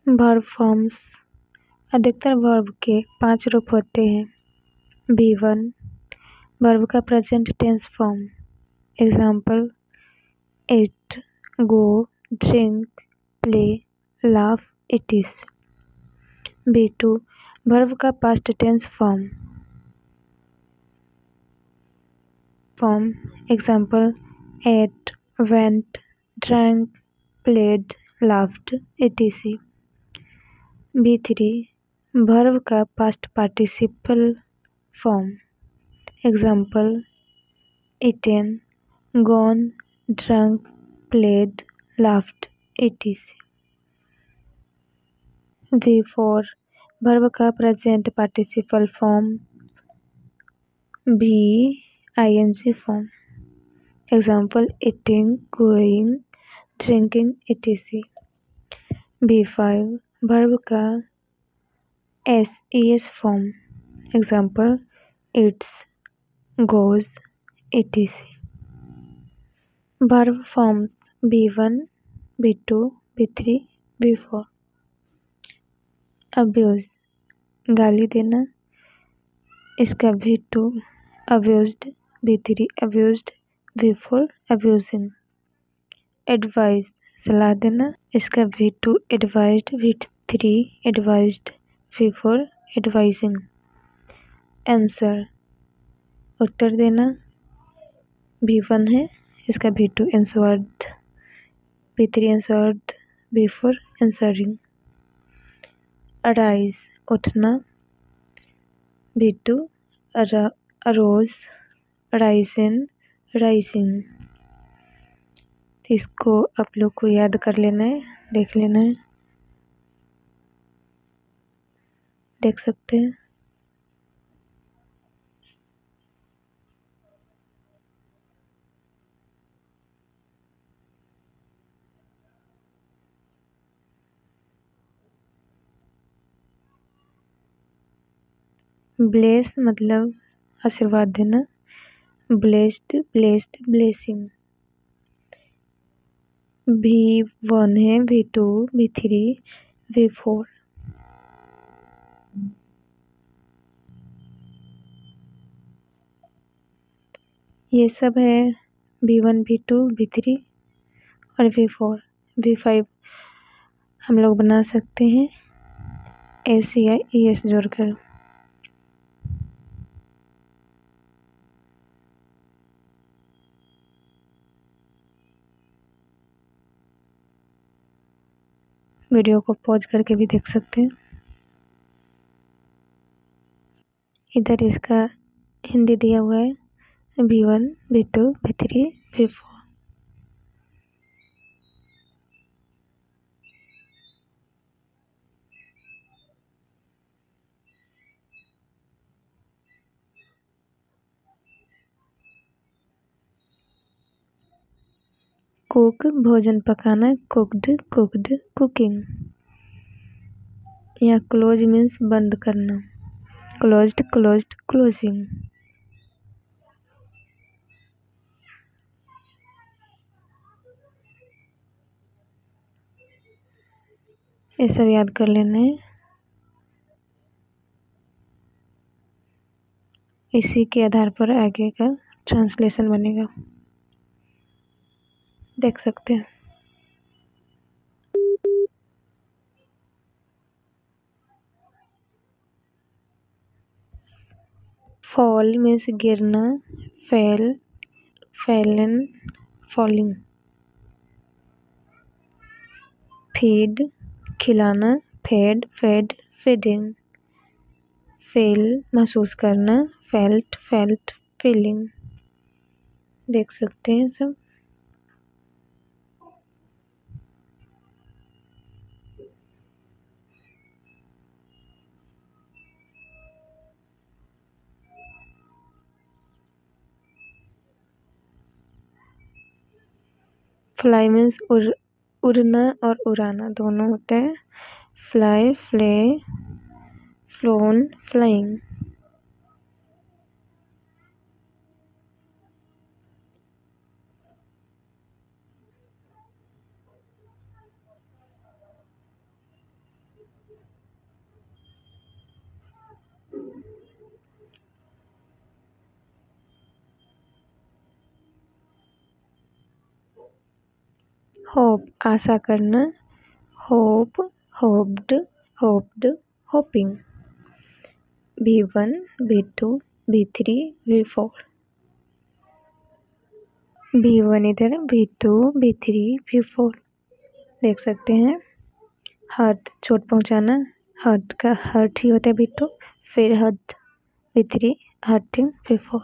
Verb forms. अधिकतर verb के 5 रूप होते हैं। V1 वर्ब का present tense form. Example eat, go, drink, play, laugh, it is। V2 verb का past tense form. Example ate, went, drank, played, laughed, etc। V3 verb का past participle form. Example eaten, gone, drunk, played, laughed, etc। V4 verb का present participle form. ing form. Example eating, going, drinking, etc। V5 verb का es form. Example eats, goes, etc। Verb forms V1, V2, V3, V4। Abuse गाली देना, इसका V2 abused, V3 abused, V4 abusing. Advice सलाह देना, इसका V2 advised, V3 advised, V4 advising. Answer उत्तर देना, V1 है, इसका V2 answered, V3 answered, V4 answering. Arise उठना, V2 अरोज, राइजन, राइजिंग। इसको आप लोग को याद कर लेना है, देख लेना है, देख सकते हैं। ब्लेस मतलब आशीर्वाद देना, ब्लेस्ड, ब्लेस्ड, ब्लेसिंग। V1 है, V2, V3, V4। ये सब है V1, V2, V3 और V4। V5 हम लोग बना सकते हैं एस या ES जोड़कर। वीडियो को पॉज करके भी देख सकते हैं। इधर इसका हिंदी दिया हुआ है, V1, V2, V3, V4। Cook भोजन पकाना, कुक्ड, कुक्ड, कुकिंग। यहाँ क्लोज मीन्स बंद करना, क्लोज्ड, क्लोज्ड, क्लोजिंग। ये सब याद कर लेना है, इसी के आधार पर आगे का ट्रांसलेशन बनेगा, देख सकते हैं। फॉल मीन्स गिरना, फेल, फैलन, फॉलिंग। फीड खिलाना, फेड, फेड, फीडिंग। फील महसूस करना, फेल्ट, फेल्ट, फीलिंग। देख सकते हैं सब। फ्लाई मीन्स उड़ना और उड़ाना दोनों होते हैं। Fly, Phule, phloem, flying. Hope आशा करना, hope, hoped, hoped, hopping. V1, V2, V3, V4। V1 इधर, V2, V3, V4 देख सकते हैं। हर्ट चोट पहुंचाना, हर्ट का हर्ट ही होता है V2, फिर hurt V3, hurting V4।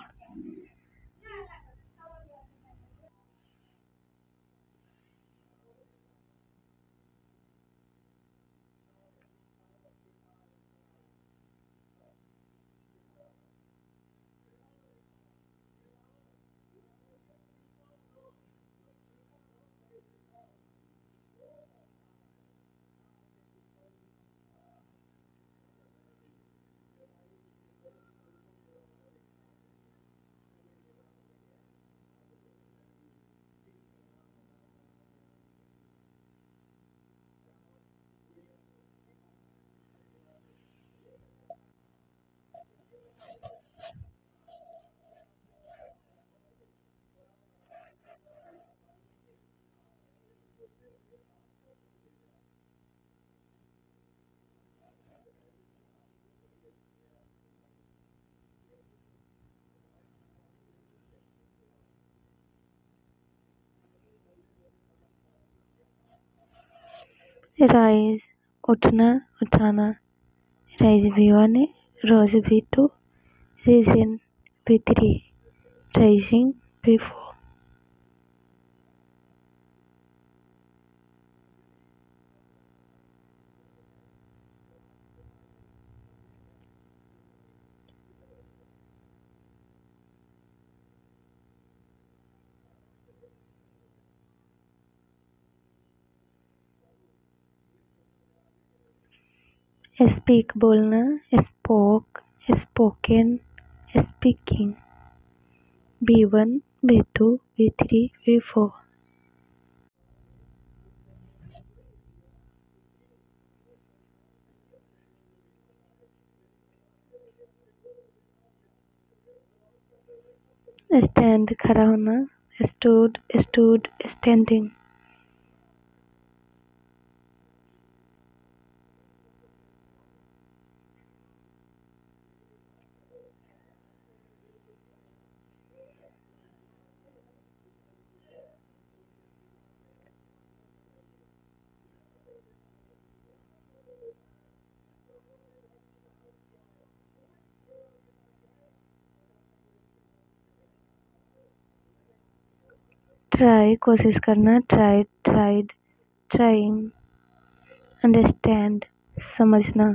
Rise उठना, उठाना, राइज V1 है, rose V2, risen V3, rising V4। Speak बोलना, spoke, spoken, speaking. V1, V2, V3, V4। Stand खड़ा होना, स्टूड, स्टूड, स्टैंडिंग। ट्राई कोशिश करना, ट्राइड, ट्राइड, ट्राइंग। अंडरस्टैंड समझना।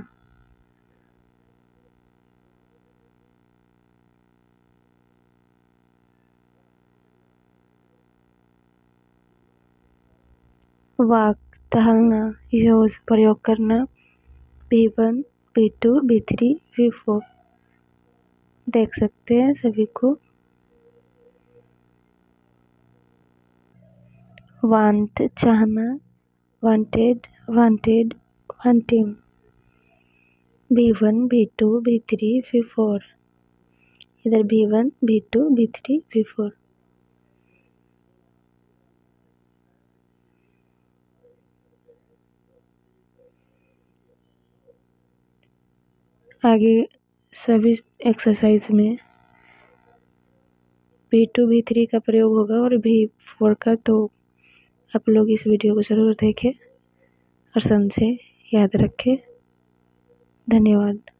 वॉक टहलना, यूज प्रयोग करना। V1, V2, V3, V4 देख सकते हैं सभी को। वांट चाहना, wanted, wanted, wanting. V1, V2, V3, V4 इधर V1, V2, V3, V4। आगे सभी एक्सरसाइज में V2, V3 का प्रयोग होगा और V4 का, तो आप लोग इस वीडियो को ज़रूर देखें और समझें, याद रखें। धन्यवाद।